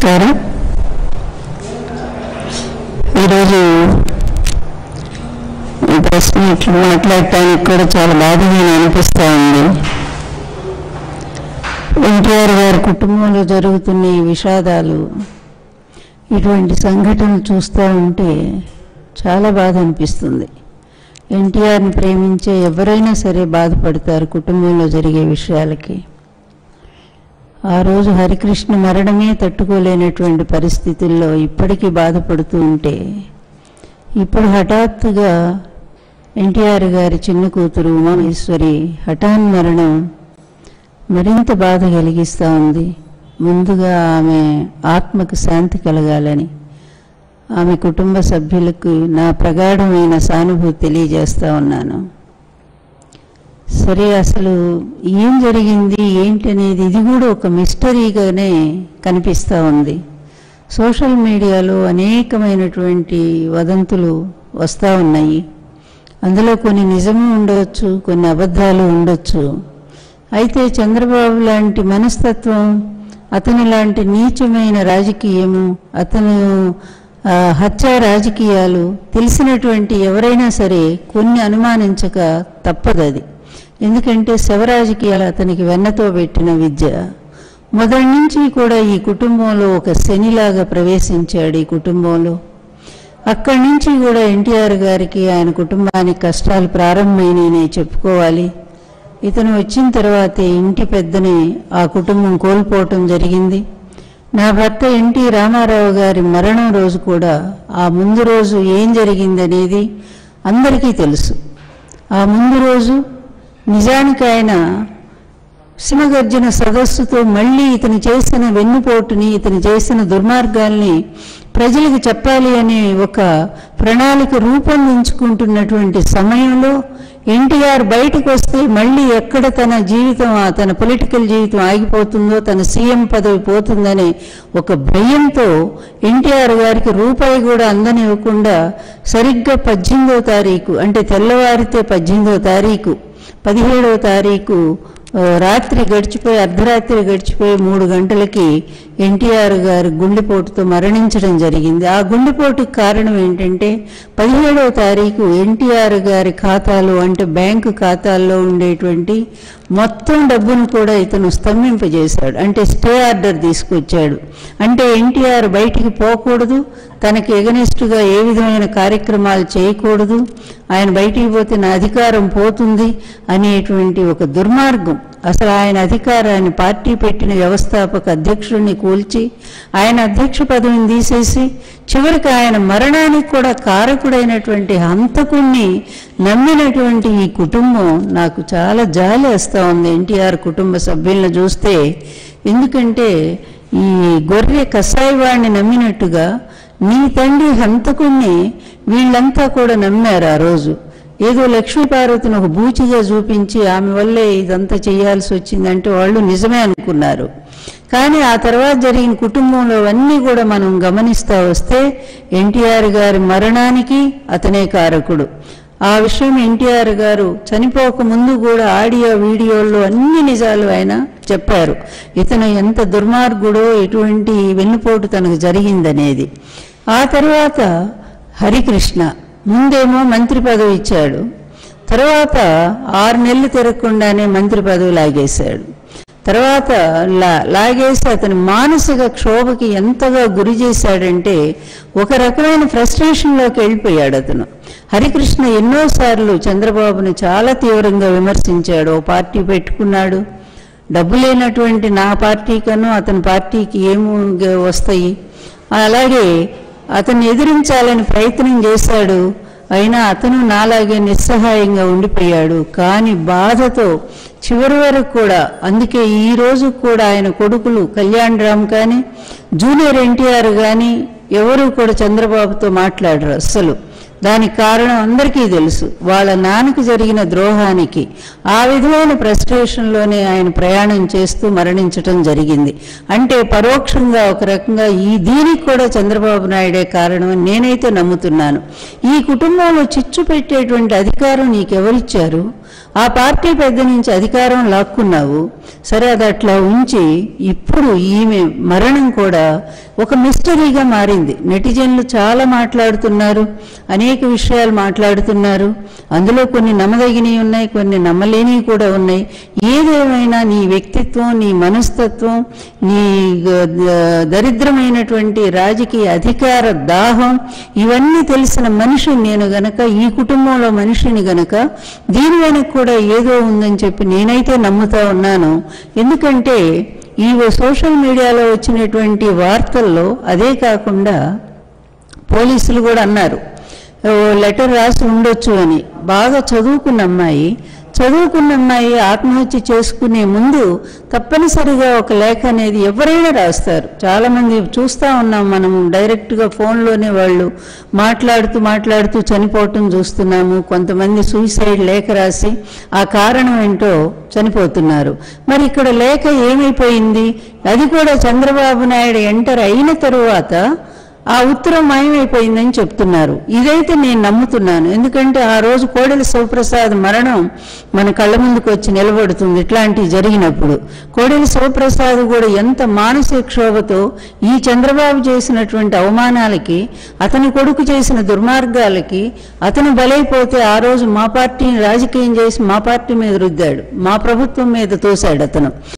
నమస్కారం. ఈరోజు ఈ ప్రశ్న ఇట్లా మాట్లాడటానికి కూడా చాలా బాధగా అనిపిస్తూ ఉంది. ఎన్టీఆర్ గారి కుటుంబంలో జరుగుతున్న ఈ విషాదాలు, ఇటువంటి సంఘటనలు చూస్తూ ఉంటే చాలా బాధ అనిపిస్తుంది. ఎన్టీఆర్ని ప్రేమించే ఎవరైనా సరే బాధపడతారు కుటుంబంలో జరిగే విషయాలకి. ఆ రోజు హరికృష్ణ మరణమే తట్టుకోలేనటువంటి పరిస్థితుల్లో ఇప్పటికీ బాధపడుతూ ఉంటే, ఇప్పుడు హఠాత్తుగా ఎన్టీఆర్ గారి చిన్న కూతురు ఉమామహేశ్వరి హఠాన్ మరణం మరింత బాధ కలిగిస్తూ ఉంది. ముందుగా ఆమె ఆత్మకు శాంతి కలగాలని ఆమె కుటుంబ సభ్యులకు నా ప్రగాఢమైన సానుభూతి తెలియజేస్తూ ఉన్నాను. సరే, అసలు ఏం జరిగింది ఏంటనేది ఇది కూడా ఒక మిస్టరీగానే కనిపిస్తూ ఉంది. సోషల్ మీడియాలో అనేకమైనటువంటి వదంతులు వస్తూ ఉన్నాయి. అందులో కొన్ని నిజము ఉండవచ్చు, కొన్ని అబద్ధాలు ఉండొచ్చు. అయితే చంద్రబాబు లాంటి మనస్తత్వం, అతని లాంటి నీచమైన రాజకీయము, అతను హత్య రాజకీయాలు తెలిసినటువంటి ఎవరైనా సరే కొన్ని అనుమానించక తప్పదది. ఎందుకంటే శవరాజకీయాలు అతనికి వెన్నతో పెట్టిన విద్య. మొదటి నుంచి కూడా ఈ కుటుంబంలో ఒక శనిలాగా ప్రవేశించాడు. ఈ కుటుంబంలో అక్కడి నుంచి కూడా ఎన్టీఆర్ గారికి, ఆయన కుటుంబానికి కష్టాలు ప్రారంభమైననే చెప్పుకోవాలి. ఇతను వచ్చిన తర్వాతే ఇంటి పెద్దని ఆ కుటుంబం కోల్పోవటం జరిగింది. నా భర్త ఎన్టీ రామారావు గారి మరణం రోజు కూడా ఆ ముందు రోజు ఏం జరిగిందనేది అందరికీ తెలుసు. ఆ ముందు రోజు నిజానికి ఆయన సింహగర్జన సదస్సుతో మళ్ళీ ఇతను చేసిన వెన్నుపోటుని, ఇతను చేసిన దుర్మార్గాల్ని ప్రజలకు చెప్పాలి అనే ఒక ప్రణాళిక రూపొందించుకుంటున్నటువంటి సమయంలో ఎన్టీఆర్ బయటకు వస్తే మళ్ళీ ఎక్కడ తన జీవితం, తన పొలిటికల్ జీవితం ఆగిపోతుందో, తన సీఎం పదవి పోతుందనే ఒక భయంతో ఎన్టీఆర్ గారికి రూపాయి కూడా అందనివ్వకుండా సరిగ్గా 18వ తారీఖు, అంటే తెల్లవారితే 18వ తారీఖు, 17వ తారీఖు రాత్రి గడిచిపోయి, అర్ధరాత్రి గడిచిపోయి 3 గంటలకి ఎన్టీఆర్ గారు గుండెపోటుతో మరణించడం జరిగింది. ఆ గుండెపోటుకు కారణం ఏంటంటే 17వ తారీఖు ఎన్టీఆర్ గారి ఖాతాలో, అంటే బ్యాంకు ఖాతాల్లో ఉండేటువంటి మొత్తం డబ్బును కూడా ఇతను స్తంభింపజేశాడు. అంటే స్టే ఆర్డర్ తీసుకొచ్చాడు. అంటే ఎన్టీఆర్ బయటికి పోకూడదు, తనకి ఎగనెస్ట్గా ఏ విధమైన కార్యక్రమాలు చేయకూడదు, ఆయన బయటికి పోతే నా అధికారం పోతుంది అనేటువంటి ఒక దుర్మార్గం. అసలు ఆయన అధికారాన్ని, పార్టీ పెట్టిన వ్యవస్థాపక అధ్యక్షుడిని కూల్చి ఆయన అధ్యక్ష పదవిని తీసేసి చివరికి ఆయన మరణానికి కూడా కారకుడైనటువంటి హంతకుణ్ణి నమ్మినటువంటి ఈ కుటుంబం నాకు చాలా జాలి వేస్తూ ఉంది ఎన్టీఆర్ కుటుంబ సభ్యులను చూస్తే. ఎందుకంటే ఈ గొర్రె కసాయివాడిని నమ్మినట్టుగా నీ తండ్రి హంతకుణ్ణి వీళ్ళంతా కూడా నమ్మారు. ఆ రోజు ఏదో లక్ష్మీపార్వతిని ఒక బూచిగా చూపించి ఆమె వల్లే ఇదంతా చేయాల్సి వచ్చిందంటే వాళ్ళు నిజమే అనుకున్నారు. కానీ ఆ తర్వాత జరిగిన కుటుంబంలో అన్నీ కూడా మనం గమనిస్తూ వస్తే ఎన్టీఆర్ గారి మరణానికి అతనే కారకుడు. ఆ విషయం ఎన్టీఆర్ గారు చనిపోక ముందు కూడా ఆడియో వీడియోల్లో అన్ని నిజాలు ఆయన చెప్పారు. ఇతను ఎంత దుర్మార్గుడో, ఎటువంటి వెన్నుపోటు తనకు జరిగిందనేది. ఆ తర్వాత హరికృష్ణ ముందేమో మంత్రి పదవి ఇచ్చాడు, తర్వాత 6 నెలలు తిరగకుండానే మంత్రి పదవి లాగేశాడు. తర్వాత లాగేసి అతని మానసిక క్షోభకి ఎంతగా గురి చేశాడంటే ఒక రకమైన ఫ్రస్ట్రేషన్లోకి వెళ్ళిపోయాడు అతను. హరికృష్ణ ఎన్నోసార్లు చంద్రబాబును చాలా తీవ్రంగా విమర్శించాడు. ఓ పార్టీ పెట్టుకున్నాడు, డబ్బు లేనటువంటి నా పార్టీ కన్నా అతని పార్టీకి ఏమి వస్తాయి, అలాగే అతన్ని ఎదిరించాలని ప్రయత్నం చేశాడు. అయినా అతను నాలాగే నిస్సహాయంగా ఉండిపోయాడు. కానీ బాధతో చివరి వరకు కూడా, అందుకే ఈరోజు కూడా ఆయన కొడుకులు కళ్యాణ్ రామ్ కానీ జూనియర్ ఎన్టీఆర్ కానీ ఎవరు కూడా చంద్రబాబుతో మాట్లాడరు అస్సలు. దానికి కారణం అందరికీ తెలుసు, వాళ్ళ నాన్నకి జరిగిన ద్రోహానికి. ఆ విధమైన ఫ్రస్ట్రేషన్లోనే ఆయన ప్రయాణం చేస్తూ మరణించటం జరిగింది. అంటే పరోక్షంగా ఒక రకంగా దీనికి కూడా చంద్రబాబు నాయుడే కారణమని నేనైతే నమ్ముతున్నాను. ఈ కుటుంబంలో చిచ్చు పెట్టేటువంటి అధికారం నీకెవరిచ్చారు? ఆ పార్టీ పెద్ద నుంచి అధికారం లాక్కున్నావు. సరే, అది అట్లా ఉంచి ఇప్పుడు ఈమె మరణం కూడా ఒక మిస్టరీగా మారింది. నెటిజన్లు చాలా మాట్లాడుతున్నారు, అనేక విషయాలు మాట్లాడుతున్నారు. అందులో కొన్ని నమ్మదగినవి ఉన్నాయి, కొన్ని నమ్మలేనివి కూడా ఉన్నాయి. ఏదేమైనా నీ వ్యక్తిత్వం, నీ మనస్తత్వం, నీ దరిద్రమైనటువంటి రాజకీయ అధికార దాహం, ఇవన్నీ తెలిసిన మనిషిని నేను గనక, ఈ కుటుంబంలో మనిషిని గనక దీని వెనక కూడా ఏదో ఉందని చెప్పి నేనైతే నమ్ముతా ఉన్నాను. ఎందుకంటే ఈ సోషల్ మీడియాలో వచ్చినటువంటి వార్తల్లో అదే కాకుండా పోలీసులు కూడా అన్నారు, లెటర్ రాసి ఉండొచ్చు అని. బాగా చదువుకున్న అమ్మాయి ఆత్మహత్య చేసుకునే ముందు తప్పనిసరిగా ఒక లేఖ అనేది ఎవరైనా రాస్తారు. చాలామంది చూస్తూ ఉన్నాం మనం, డైరెక్ట్గా ఫోన్లోనే వాళ్ళు మాట్లాడుతూ చనిపోవటం చూస్తున్నాము. కొంతమంది సూసైడ్ లేఖ రాసి ఆ కారణం ఏంటో చనిపోతున్నారు. మరి ఇక్కడ లేఖ ఏమైపోయింది? అది కూడా చంద్రబాబు నాయుడు ఎంటర్ అయిన తరువాత ఆ ఉత్తరం మాయమైపోయిందని చెప్తున్నారు. ఇదైతే నేను నమ్ముతున్నాను. ఎందుకంటే ఆ రోజు కోడెల శివప్రసాద్ మరణం మన కళ్ళ ముందుకు వచ్చి నిలబడుతుంది. ఇట్లాంటివి జరిగినప్పుడు కోడెల శివప్రసాద్ కూడా ఎంత మానసిక క్షోభతో ఈ చంద్రబాబు చేసినటువంటి అవమానాలకి, అతని కొడుకు చేసిన దుర్మార్గాలకి అతను బలైపోతే ఆ రోజు మా పార్టీని రాజకీయం చేసి మా పార్టీ మీద రుద్దాడు, మా ప్రభుత్వం మీద తోశాడు అతను.